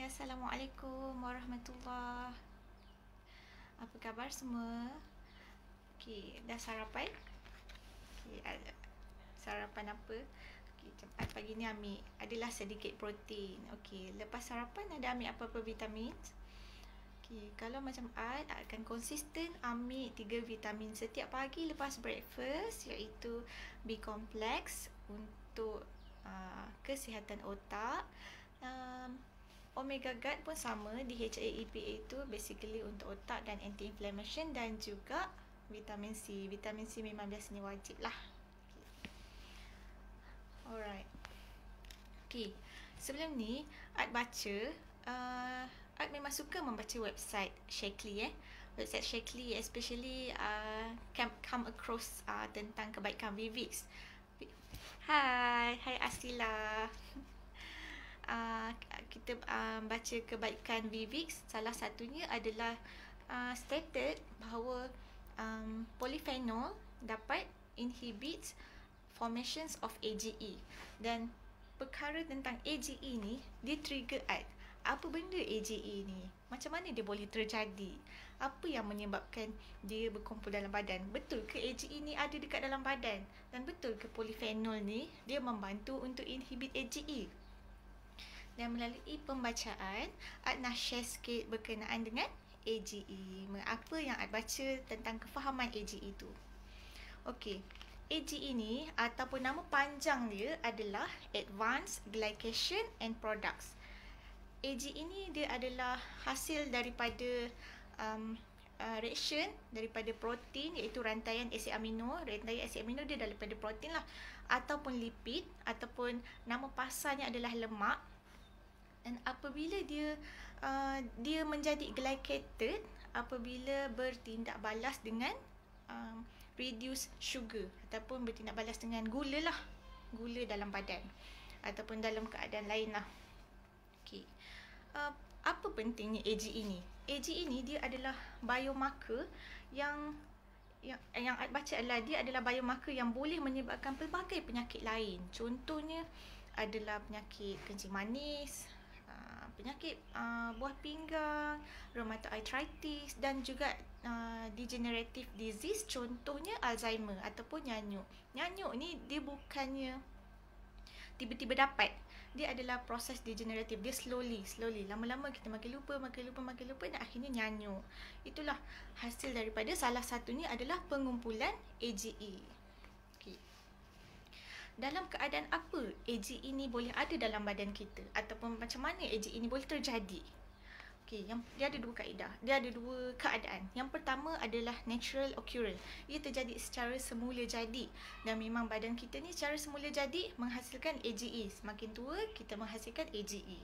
Assalamualaikum warahmatullahi. Apa khabar semua? Okey, dah sarapan? Okey, sarapan apa? Okey, cepat pagi ni ambil adalah sedikit protein. Okey, lepas sarapan ada ambil apa-apa vitamin? Okey, kalau macam akan konsisten ambil 3 vitamin setiap pagi lepas breakfast, iaitu B-complex untuk kesihatan otak. Omega Guard pun sama, DHA EPA itu basically untuk otak dan anti-inflammation, dan juga vitamin C. Vitamin C memang biasanya wajib lah. Alright. Okay, sebelum ni Art baca, Art memang suka membaca website Shaklee. Website Shaklee especially come across tentang kebaikan Vivix. Hai Asila. Kita baca kebaikan Vivix, salah satunya adalah stated bahawa polyphenol dapat inhibit formations of AGE, dan perkara tentang AGE ni dia trigger apa benda AGE ni, macam mana dia boleh terjadi, apa yang menyebabkan dia berkumpul dalam badan, betul ke AGE ni ada dekat dalam badan, dan betul ke polyphenol ni dia membantu untuk inhibit AGE. Dan melalui pembacaan, Art nak share sikit berkenaan dengan AGE. Apa yang Art baca tentang kefahaman AGE itu. Okey, AGE ni ataupun nama panjang dia adalah Advanced Glycation and Products. AGE ni dia adalah hasil daripada reaction daripada protein, iaitu rantaian asid amino. Rantaian asid amino dia daripada protein lah, ataupun lipid, ataupun nama pasarnya adalah lemak. Dan apabila dia menjadi glycated apabila bertindak balas dengan reduced sugar, ataupun bertindak balas dengan gula dalam badan, ataupun dalam keadaan lain lah. Okay. Apa pentingnya AGE ini? AGE ini dia adalah biomarker yang Art baca adalah dia adalah biomarker yang boleh menyebabkan pelbagai penyakit lain. Contohnya adalah penyakit kencing manis, penyakit buah pinggang, rheumatoid arthritis, dan juga degenerative disease, contohnya Alzheimer ataupun nyanyuk. Nyanyuk ni dia bukannya tiba-tiba dapat, dia adalah proses degeneratif, dia slowly lama-lama kita makin lupa dan akhirnya nyanyuk. Itulah hasil daripada salah satunya adalah pengumpulan AGE. Okay. Dalam keadaan apa AGE ini boleh ada dalam badan kita, ataupun macam mana AGE ini boleh terjadi? Okey, dia ada dua kaedah. Dia ada dua keadaan. Yang pertama adalah natural occurrence. Ia terjadi secara semula jadi, dan memang badan kita ni secara semula jadi menghasilkan AGE. Semakin tua kita menghasilkan AGE.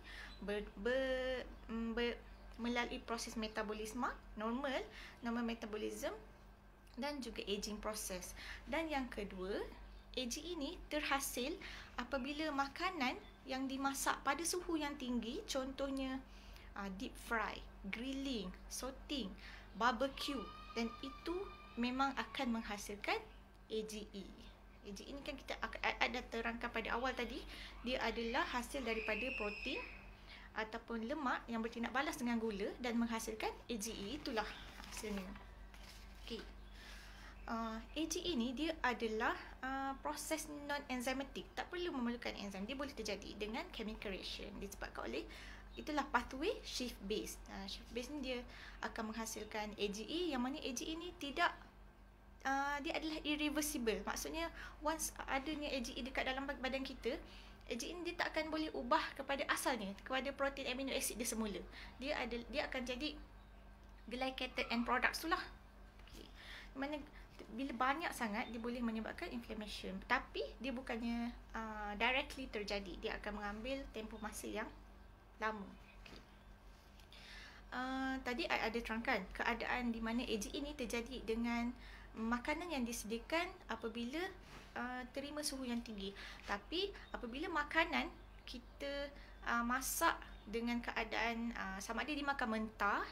Melalui proses metabolisme normal metabolism, dan juga aging process. Dan yang kedua, AGE ini terhasil apabila makanan yang dimasak pada suhu yang tinggi, contohnya deep fry, grilling, sauteing, barbecue, dan itu memang akan menghasilkan AGE. AGE ini kan kita ada terangkan pada awal tadi, dia adalah hasil daripada protein ataupun lemak yang bertindak balas dengan gula dan menghasilkan AGE, itulah hasilnya. Okey. AGE ini dia adalah proses non-enzymatic, tak perlu memerlukan enzim, dia boleh terjadi dengan chemical reaction, disebabkan oleh itulah pathway shift base. Shift base ni dia akan menghasilkan AGE, yang mana AGE ni tidak dia adalah irreversible. Maksudnya once adanya AGE dekat dalam badan kita, AGE ni dia tak akan boleh ubah kepada asalnya, kepada protein amino acid dia semula. Dia akan jadi glycated end products tu lah. Okay. Mana bila banyak sangat dia boleh menyebabkan inflammation, tapi dia bukannya directly terjadi, dia akan mengambil tempoh masa yang lama. Okay. Tadi ada terangkan keadaan di mana AGE ini terjadi dengan makanan yang disediakan apabila terima suhu yang tinggi. Tapi apabila makanan kita masak dengan keadaan sama ada dimakan mentah,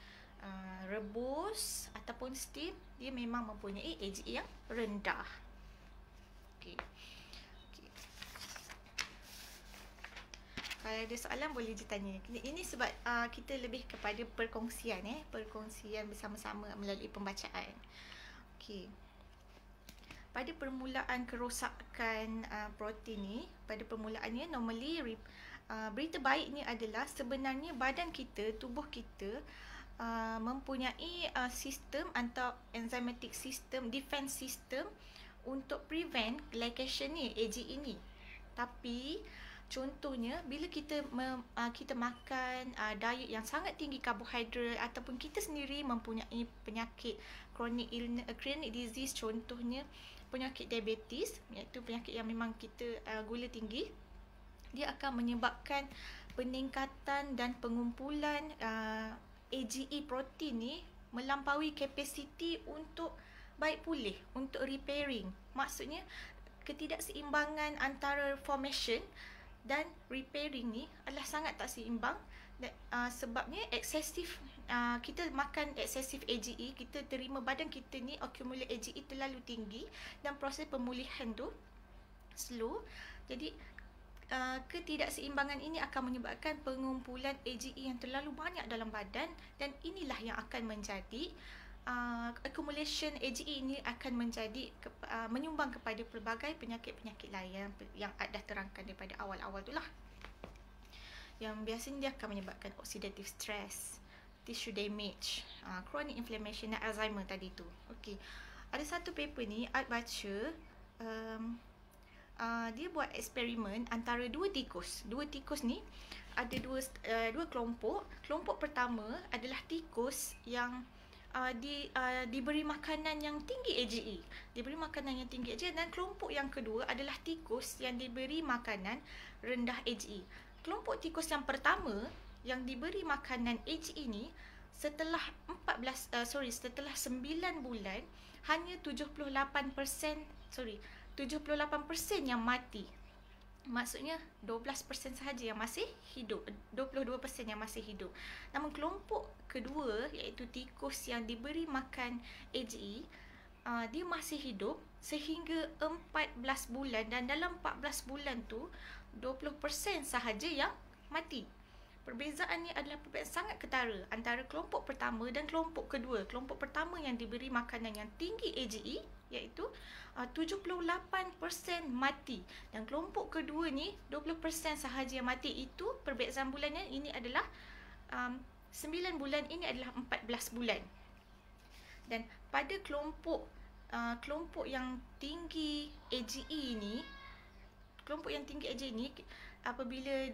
rebus ataupun steam, dia memang mempunyai AGE yang rendah. Okay. Kalau ada soalan boleh je tanya. Ini sebab kita lebih kepada perkongsian perkongsian bersama-sama melalui pembacaan. Okey. Pada permulaan kerosakan protein ni, pada permulaannya normally berita baiknya adalah sebenarnya badan kita, tubuh kita mempunyai sistem atau enzymatic system, defense system untuk prevent glycation ni, AGE ni. Tapi contohnya bila kita kita makan diet yang sangat tinggi karbohidrat ataupun kita sendiri mempunyai penyakit chronic illness, chronic disease, contohnya penyakit diabetes, iaitu penyakit yang memang kita gula tinggi, dia akan menyebabkan peningkatan dan pengumpulan AGE protein ni melampaui kapasiti untuk baik pulih, untuk repairing. Maksudnya ketidakseimbangan antara formation dan repairing ni adalah sangat tak seimbang. Sebabnya eksesif, kita makan eksesif AGE, kita terima badan kita ni accumulate AGE terlalu tinggi dan proses pemulihan tu slow. Jadi ketidakseimbangan ini akan menyebabkan pengumpulan AGE yang terlalu banyak dalam badan, dan inilah yang akan menjadi accumulation AGE ini akan menjadi menyumbang kepada pelbagai penyakit-penyakit lain yang dah terangkan daripada awal-awal tu lah. Yang biasanya dia akan menyebabkan oxidative stress, tissue damage, chronic inflammation dan Alzheimer tadi tu. Okey. Ada satu paper ni Art baca, dia buat eksperimen antara dua tikus. Dua tikus ni ada dua kelompok. Kelompok pertama adalah tikus yang diberi makanan yang tinggi AGE. Diberi makanan yang tinggi AGE, dan kelompok yang kedua adalah tikus yang diberi makanan rendah AGE. Kelompok tikus yang pertama yang diberi makanan AGE ni setelah 9 bulan hanya 78% yang mati. Maksudnya 12% sahaja yang masih hidup, 22% yang masih hidup. Namun kelompok kedua, iaitu tikus yang diberi makan AGE, dia masih hidup sehingga 14 bulan, dan dalam 14 bulan tu 20% sahaja yang mati. Perbezaan ni adalah perbezaan sangat ketara antara kelompok pertama dan kelompok kedua. Kelompok pertama yang diberi makanan yang tinggi AGE iaitu 78% mati, dan kelompok kedua ni 20% sahaja yang mati. Itu perbezaan bulannya. Ini adalah 9 bulan, ini adalah 14 bulan. Dan pada kelompok yang tinggi AGE ni, kelompok yang tinggi AGE ni apabila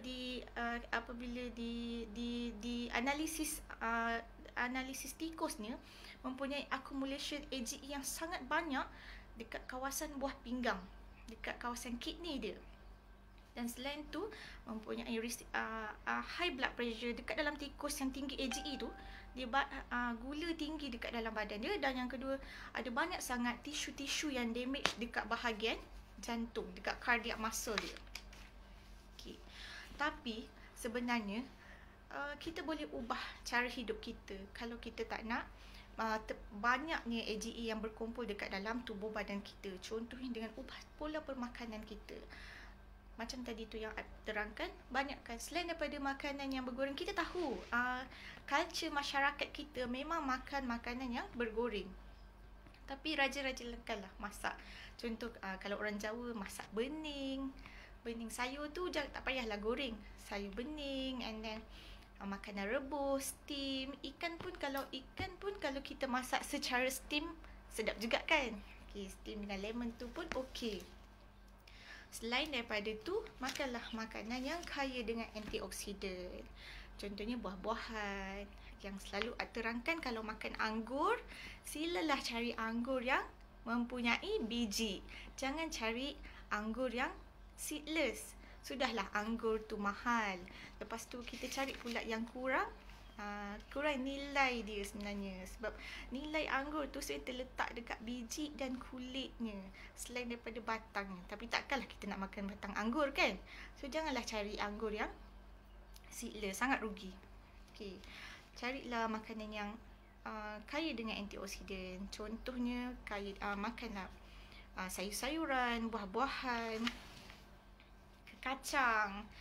di analisis tikusnya mempunyai accumulation AGE yang sangat banyak dekat kawasan buah pinggang, dekat kawasan kidney dia. Dan selain tu mempunyai high blood pressure dekat dalam tikus yang tinggi AGE tu. Dia gula tinggi dekat dalam badan dia. Dan yang kedua, ada banyak sangat tisu-tisu yang damage dekat bahagian jantung, dekat cardiac muscle dia. Okay. Tapi sebenarnya kita boleh ubah cara hidup kita kalau kita tak nak banyaknya AGE yang berkumpul dekat dalam tubuh badan kita. Contohnya dengan ubah pola permakanan kita. Macam tadi tu yang terangkan, banyakkan selain daripada makanan yang bergoreng. Kita tahu culture masyarakat kita memang makan makanan yang bergoreng. Tapi raja-raja lah masak. Contoh kalau orang Jawa masak bening sayur tu tak payahlah goreng. Sayur bening, and then makanan rebus, steam. Ikan pun kalau kita masak secara steam sedap juga kan. Okay, steam dengan lemon tu pun okey. Selain daripada tu, makanlah makanan yang kaya dengan antioksidan. Contohnya buah-buahan. Yang selalu terangkan, kalau makan anggur, silalah cari anggur yang mempunyai biji. Jangan cari anggur yang seedless. Sudahlah anggur tu mahal. Lepas tu kita cari pula yang kurang nilai dia sebenarnya. Sebab nilai anggur tu sebenarnya terletak dekat biji dan kulitnya, selain daripada batangnya. Tapi takkanlah kita nak makan batang anggur kan. So janganlah cari anggur yang seedless, sangat rugi. Okay. Carilah makanan yang kaya dengan antioksidan. Contohnya makanlah sayur-sayuran, buah-buahan, kacang,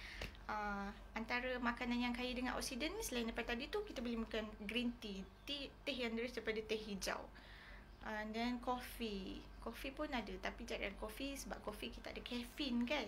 antara makanan yang kaya dengan oksidan ni, selain daripada tadi tu, kita boleh makan green tea, teh yang daripada teh hijau. And then coffee pun ada, tapi jangan coffee sebab coffee kita ada caffeine kan.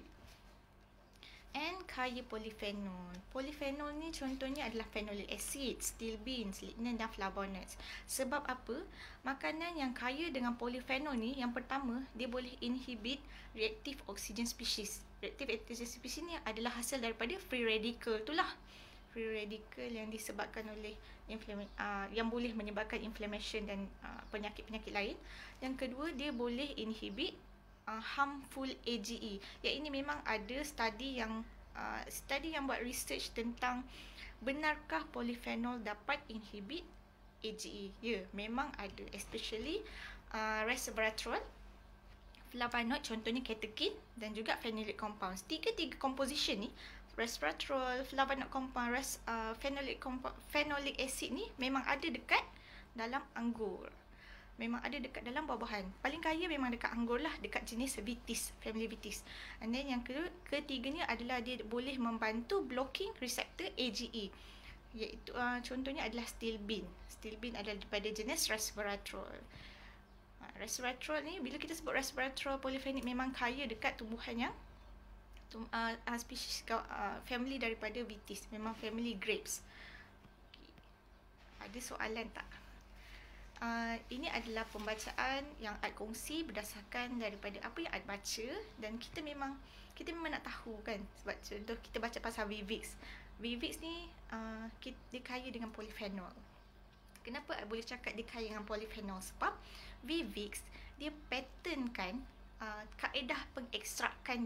And kaya polyphenol. Polyphenol ni contohnya adalah phenolic acid, steel beans, lignin dan flavonoids. Sebab apa? Makanan yang kaya dengan polyphenol ni, yang pertama, dia boleh inhibit reactive oxygen species. Reactive oxygen species ni adalah hasil daripada free radical tu lah. Free radical yang disebabkan oleh yang boleh menyebabkan inflammation dan penyakit-penyakit lain. Yang kedua, dia boleh inhibit harmful AGE. Yang ini memang ada study yang buat research tentang benarkah polyphenol dapat inhibit AGE. Ya, memang ada, especially resveratrol, flavonoid contohnya catechin dan juga phenolic compounds. Tiga composition ni, resveratrol, flavonoid compound, phenolic acid ni memang ada dekat dalam anggur. Memang ada dekat dalam buah-buahan. Paling kaya memang dekat anggur lah, dekat jenis vitis, family vitis. And then yang ketiganya adalah dia boleh membantu blocking receptor AGE. Iaitu contohnya adalah steel bean. Steel bean adalah daripada jenis resveratrol. Resveratrol ni, bila kita sebut resveratrol polyphenic, memang kaya dekat tumbuhan yang spesies family daripada vitis, memang family grapes. Ada soalan tak? Ini adalah pembacaan yang Ad kongsi berdasarkan daripada apa yang Ad baca, dan kita memang nak tahu kan, sebab contoh kita baca pasal Vivix. Vivix ni dia kaya dengan polyphenol. Kenapa Ad boleh cakap dia kaya dengan polyphenol? Sebab Vivix dia patternkan kaedah pengekstrakan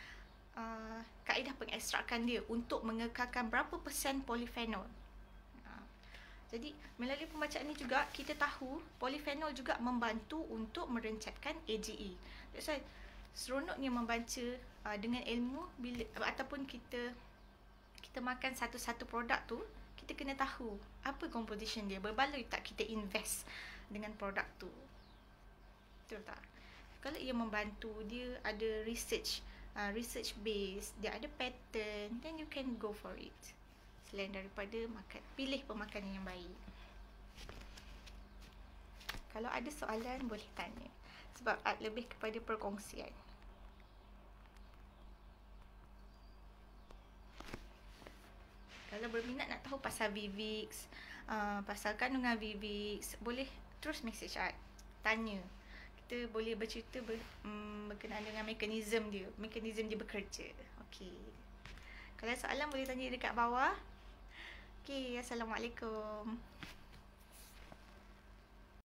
dia untuk mengekalkan berapa persen polyphenol. Jadi melalui pembacaan ni juga kita tahu polyphenol juga membantu untuk merencatkan AGE. That's why seronoknya membaca dengan ilmu ataupun kita makan satu-satu produk tu, kita kena tahu apa composition dia, berbaloi tak kita invest dengan produk tu. Betul tak? Kalau ia membantu, dia ada research base, dia ada pattern, then you can go for it. Selain daripada pilih pemakanan yang baik. Kalau ada soalan boleh tanya, sebab Ad lebih kepada perkongsian. Kalau berminat nak tahu pasal Vivix, pasal kandungan Vivix, boleh terus message Ad, tanya. Kita boleh bercerita berkenaan dengan mekanisme dia bekerja. Okey. Kalau soalan boleh tanya dekat bawah. Assalamualaikum.